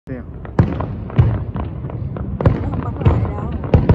Xem. Nó không bắn lại đâu.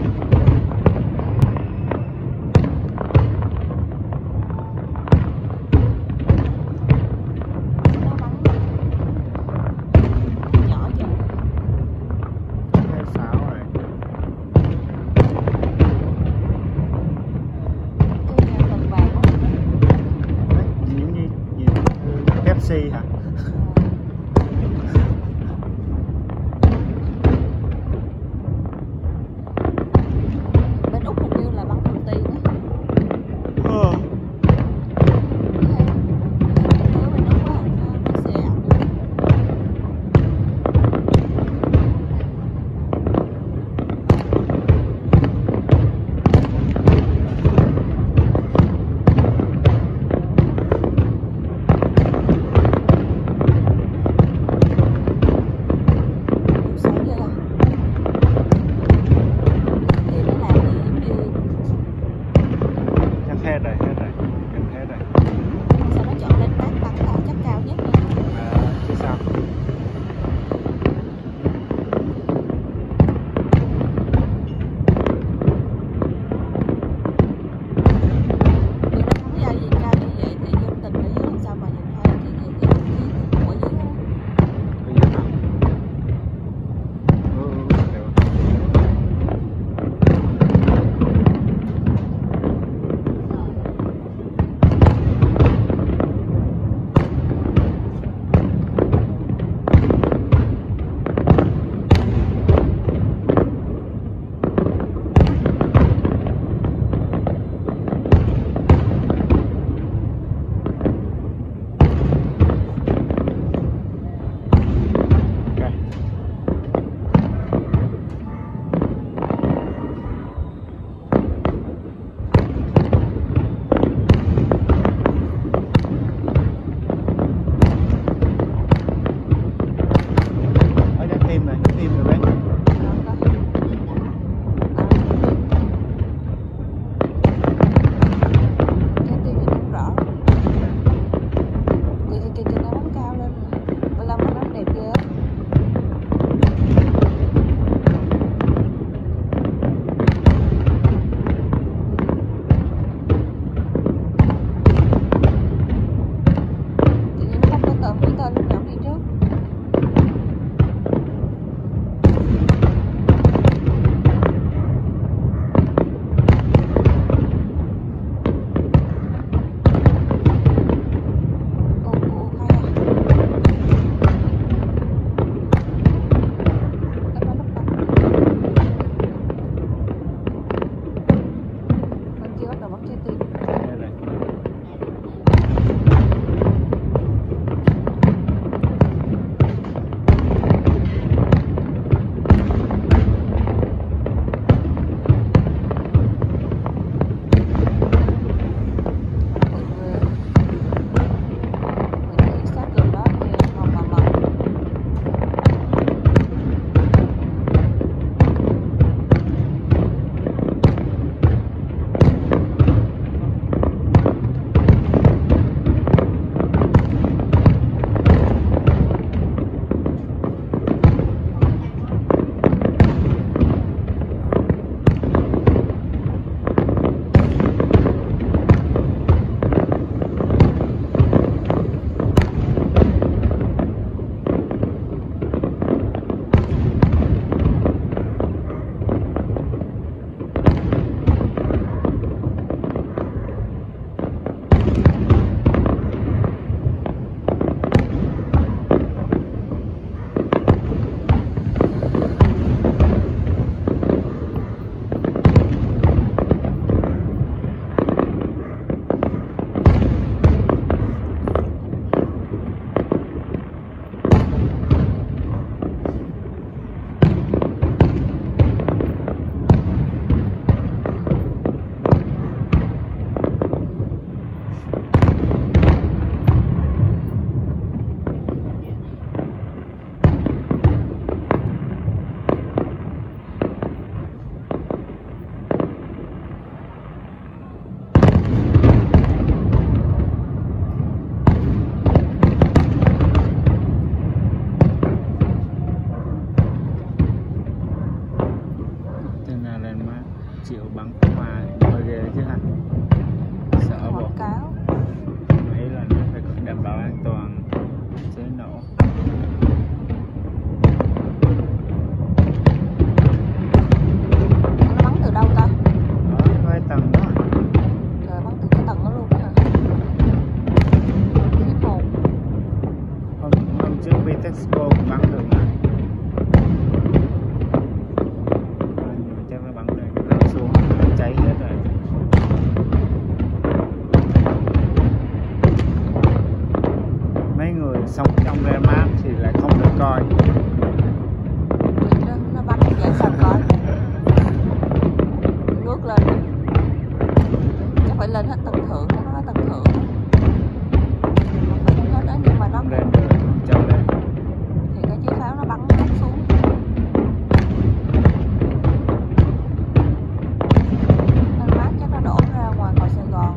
Nó bắn nhỏ chưa? 26 rồi. Cái cần vàng đó. Đấy, giống như Pepsi hả? cáo. Ý là nó phải đảm bảo an toàn cháy nổ. Nó bắn từ đâu ta? Đó, có cái tầng đó. Trời, bắn từ cái tầng đó luôn đó hả? Khiếp hồn. Hôm trước Vitexco cũng bắn được mà. Nhưng mà chắc nó bắn được, nó xuống nó cháy hết rồi. Mấy người sống trong re mát thì lại không được coi. Nó bắn như vậy sao coi? Ngước lên. Chắc phải lên hết tầng thượng, nó nói tầng thượng. Phải lên hết đó, nhưng mà nó Không lên được, không cho lên. thì cái chiếc pháo nó bắn xuống. Nó mát chắc nó đổ ra ngoài khỏi Sài Gòn.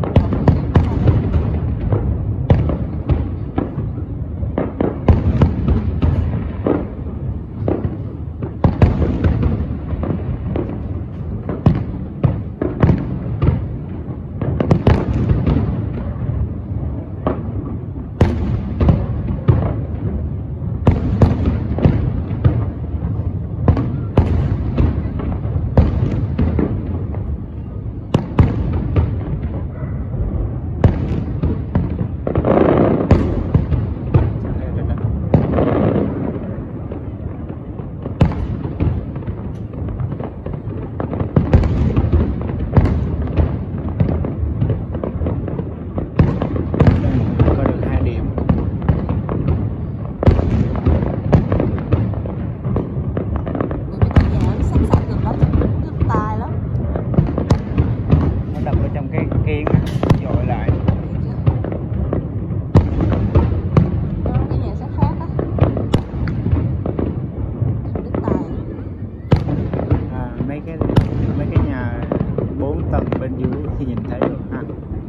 Mấy cái nhà 4 tầng bên dưới thì nhìn thấy được ha.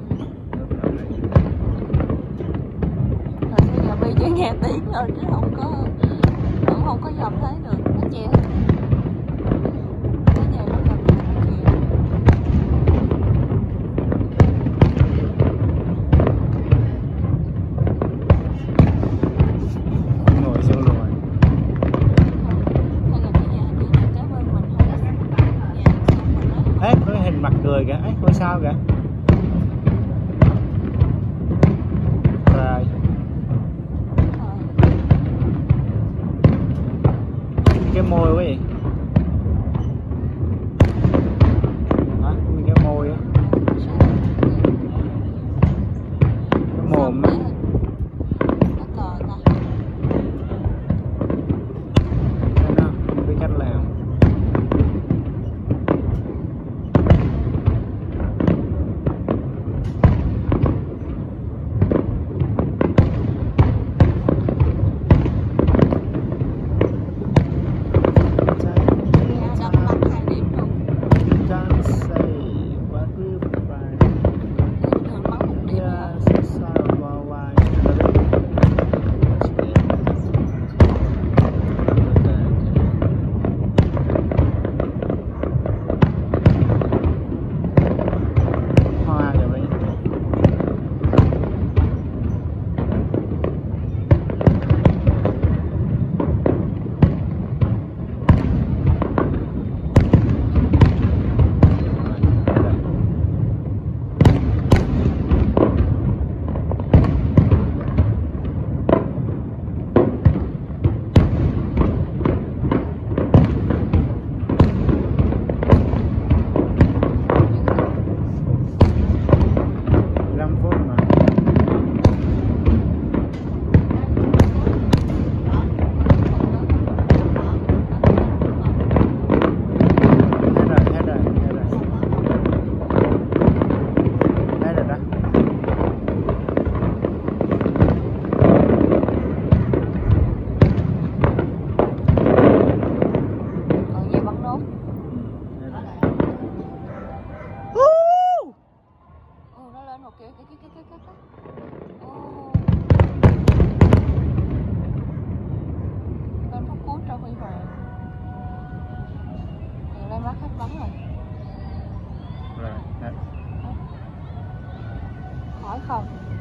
Rồi bây giờ Bi chỉ nghe tiếng rồi chứ không có dòm thấy được, nó che hết. Cái nhà nó cầm kìa. Ngồi xuống rồi. Hay là cái nhà đi kế bên mình không? Nhà xong rồi đó. Ê, có cái hình mặt cười kìa, ấy, ngôi sao kìa. Rồi. Cái môi quá vậy. Hả? Cái môi á. Cái mồm á. Nó cờ ta. Nó không biết cách làm. mắt hết bắn rồi. Rồi, hết. hỏi không?